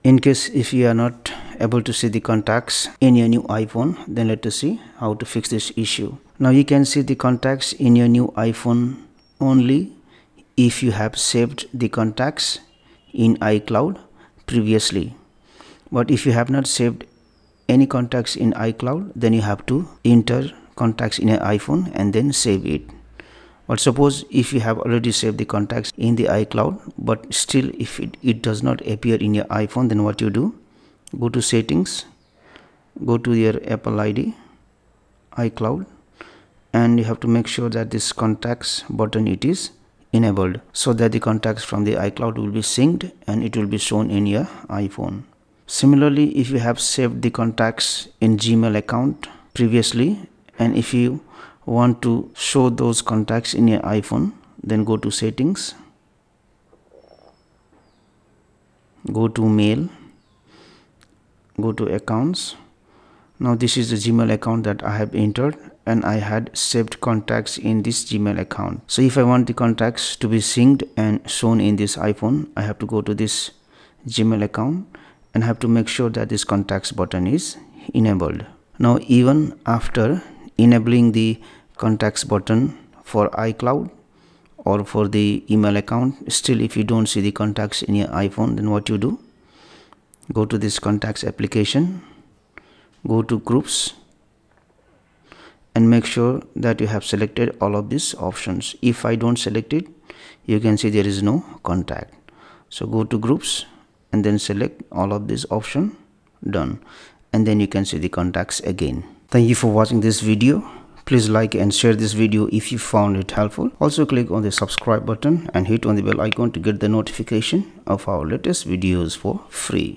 In case if you are not able to see the contacts in your new iPhone, then let us see how to fix this issue. Now you can see the contacts in your new iPhone only if you have saved the contacts in iCloud previously. But if you have not saved any contacts in iCloud, then you have to enter contacts in your iPhone and then save it. But suppose if you have already saved the contacts in the iCloud, but still if it does not appear in your iPhone, then what you do, go to settings, go to your Apple ID, iCloud, and you have to make sure that this contacts button it is enabled, so that the contacts from the iCloud will be synced and it will be shown in your iPhone. Similarly, if you have saved the contacts in Gmail account previously, and if you want to show those contacts in your iPhone, then go to settings, go to mail, go to accounts. Now this is the Gmail account that I have entered, and I had saved contacts in this Gmail account. So if I want the contacts to be synced and shown in this iPhone, I have to go to this Gmail account and have to make sure that this contacts button is enabled. Now even after enabling the contacts button for iCloud or for the email account, still if you don't see the contacts in your iPhone, then what you do, go to this contacts application, go to groups, and make sure that you have selected all of these options. If I don't select it, you can see there is no contact. So go to groups and then select all of this option, done, and then you can see the contacts again. Thank you for watching this video. Please like and share this video if you found it helpful. Also click on the subscribe button and hit on the bell icon to get the notification of our latest videos for free.